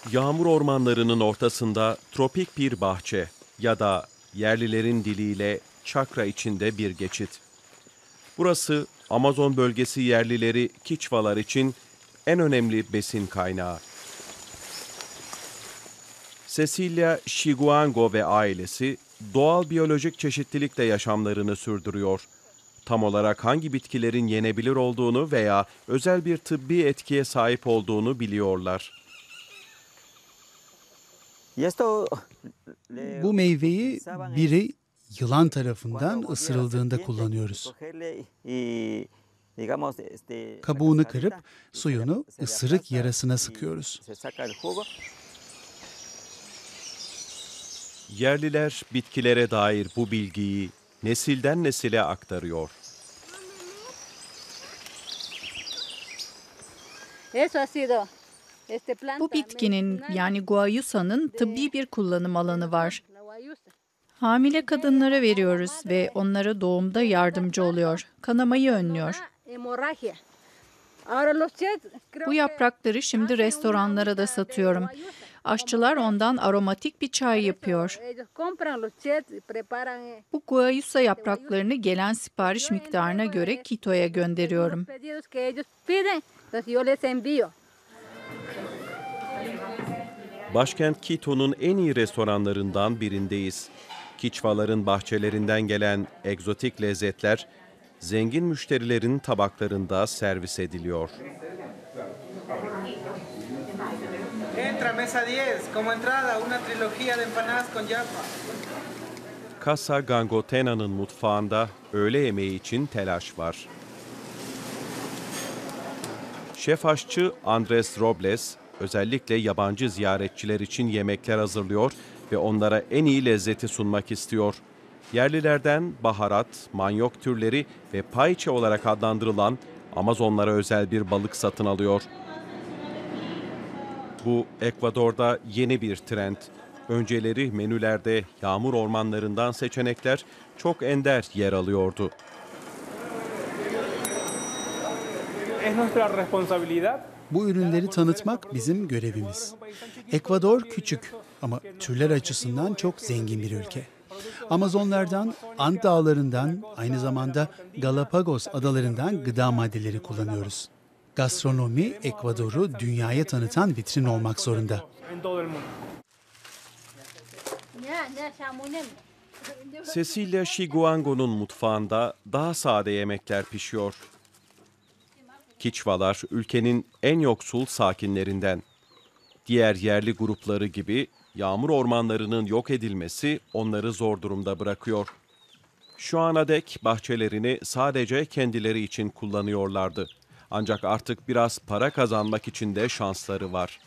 Yağmur ormanlarının ortasında tropik bir bahçe ya da yerlilerin diliyle çakra içinde bir geçit. Burası Amazon bölgesi yerlileri Kiçvalar için en önemli besin kaynağı. Cecilia Shiguango ve ailesi doğal biyolojik çeşitlilikle yaşamlarını sürdürüyor. Tam olarak hangi bitkilerin yenebilir olduğunu veya özel bir tıbbi etkiye sahip olduğunu biliyorlar. Bu meyveyi biri yılan tarafından ısırıldığında kullanıyoruz. Kabuğunu kırıp suyunu ısırık yarasına sıkıyoruz. Yerliler bitkilere dair bu bilgiyi nesilden nesile aktarıyor. Bu bitkinin yani guayusa'nın tıbbi bir kullanım alanı var. Hamile kadınlara veriyoruz ve onlara doğumda yardımcı oluyor. Kanamayı önlüyor. Bu yaprakları şimdi restoranlara da satıyorum. Aşçılar ondan aromatik bir çay yapıyor. Bu guayusa yapraklarını gelen sipariş miktarına göre Quito'ya gönderiyorum. Başkent Quito'nun en iyi restoranlarından birindeyiz. Kiçvaların bahçelerinden gelen egzotik lezzetler zengin müşterilerin tabaklarında servis ediliyor. Entra mesa 10, como entrada una trilogía de empanadas con yapa. Casa Gangotena'nın mutfağında öğle yemeği için telaş var. Şef aşçı Andres Robles özellikle yabancı ziyaretçiler için yemekler hazırlıyor ve onlara en iyi lezzeti sunmak istiyor. Yerlilerden baharat, manyok türleri ve paiçe olarak adlandırılan Amazonlara özel bir balık satın alıyor. Bu Ekvador'da yeni bir trend. Önceleri menülerde yağmur ormanlarından seçenekler çok ender yer alıyordu. Bu ürünleri tanıtmak bizim görevimiz. Ekvador küçük ama türler açısından çok zengin bir ülke. Amazonlardan, Ant dağlarından, aynı zamanda Galapagos adalarından gıda maddeleri kullanıyoruz. Gastronomi, Ekvador'u dünyaya tanıtan vitrin olmak zorunda. Cecilia Shiguango'nun mutfağında daha sade yemekler pişiyor. Kiçvalar ülkenin en yoksul sakinlerinden. Diğer yerli grupları gibi yağmur ormanlarının yok edilmesi onları zor durumda bırakıyor. Şu ana dek bahçelerini sadece kendileri için kullanıyorlardı. Ancak artık biraz para kazanmak için de şansları var.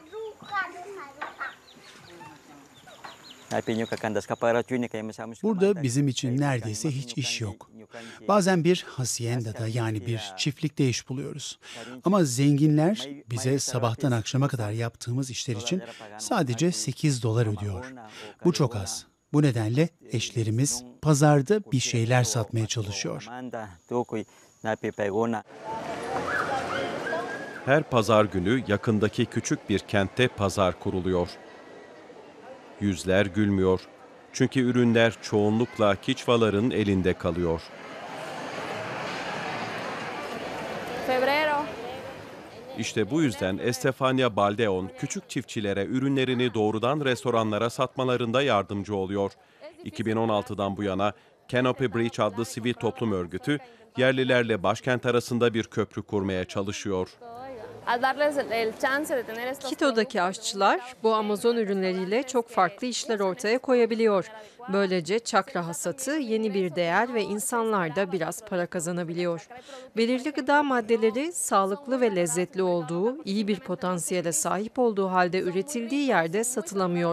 Burada bizim için neredeyse hiç iş yok. Bazen bir haciendada yani bir çiftlikte iş buluyoruz. Ama zenginler bize sabahtan akşama kadar yaptığımız işler için sadece $8 ödüyor. Bu çok az. Bu nedenle eşlerimiz pazarda bir şeyler satmaya çalışıyor. Her pazar günü yakındaki küçük bir kentte pazar kuruluyor. Yüzler gülmüyor. Çünkü ürünler çoğunlukla Kiçvaların elinde kalıyor. İşte bu yüzden Estefania Baldeon küçük çiftçilere ürünlerini doğrudan restoranlara satmalarında yardımcı oluyor. 2016'dan bu yana Canopy Bridge adlı sivil toplum örgütü yerlilerle başkent arasında bir köprü kurmaya çalışıyor. Quito'daki aşçılar bu Amazon ürünleriyle çok farklı işler ortaya koyabiliyor. Böylece çakra hasatı yeni bir değer ve insanlar da biraz para kazanabiliyor. Belirli gıda maddeleri sağlıklı ve lezzetli olduğu, iyi bir potansiyele sahip olduğu halde üretildiği yerde satılamıyor.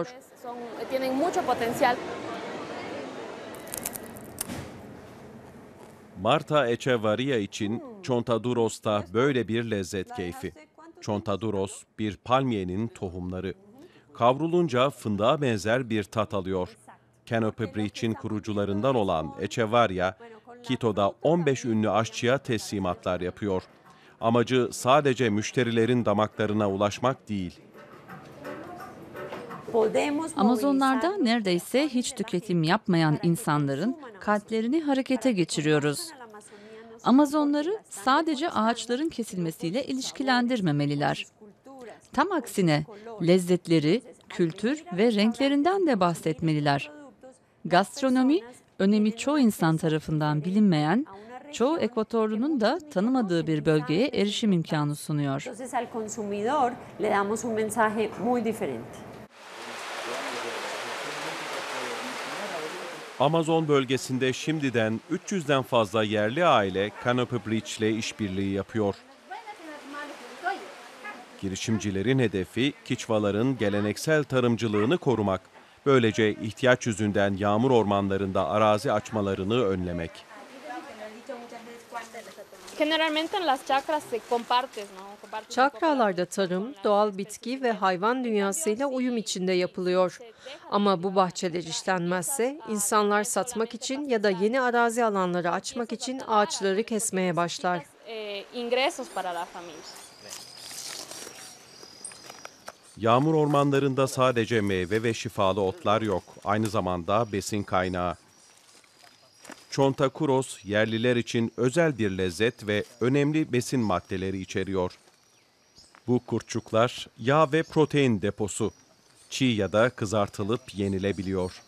Marta Echevarria için Chontaduros'ta böyle bir lezzet keyfi. Chontaduros bir palmiyenin tohumları. Kavrulunca fındığa benzer bir tat alıyor. Canopy Bridge'in kurucularından olan Echevarria, Quito'da 15 ünlü aşçıya teslimatlar yapıyor. Amacı sadece müşterilerin damaklarına ulaşmak değil. Amazonlarda neredeyse hiç tüketim yapmayan insanların kalplerini harekete geçiriyoruz. Amazonları sadece ağaçların kesilmesiyle ilişkilendirmemeliler. Tam aksine lezzetleri, kültür ve renklerinden de bahsetmeliler. Gastronomi, önemi çoğu insan tarafından bilinmeyen, çoğu Ekvatorlunun da tanımadığı bir bölgeye erişim imkanı sunuyor. Amazon bölgesinde şimdiden 300'den fazla yerli aile Canopy Bridge ile işbirliği yapıyor. Girişimcilerin hedefi Kiçvaların geleneksel tarımcılığını korumak. Böylece ihtiyaç yüzünden yağmur ormanlarında arazi açmalarını önlemek. Çakralarda tarım, doğal bitki ve hayvan dünyasıyla uyum içinde yapılıyor. Ama bu bahçeler işlenmezse insanlar satmak için ya da yeni arazi alanları açmak için ağaçları kesmeye başlar. Yağmur ormanlarında sadece meyve ve şifalı otlar yok, aynı zamanda besin kaynağı. Çontakuros, yerliler için özel bir lezzet ve önemli besin maddeleri içeriyor. Bu kurtçuklar yağ ve protein deposu. Çiğ ya da kızartılıp yenilebiliyor.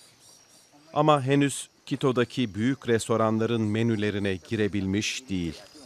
Ama henüz Quito'daki büyük restoranların menülerine girebilmiş değil.